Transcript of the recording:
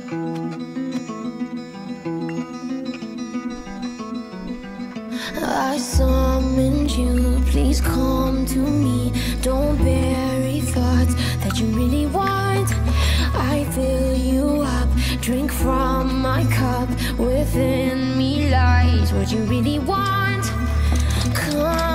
I summoned you, please come to me. Don't bury thoughts that you really want. I fill you up, drink from my cup. Within me lies what you really want. Come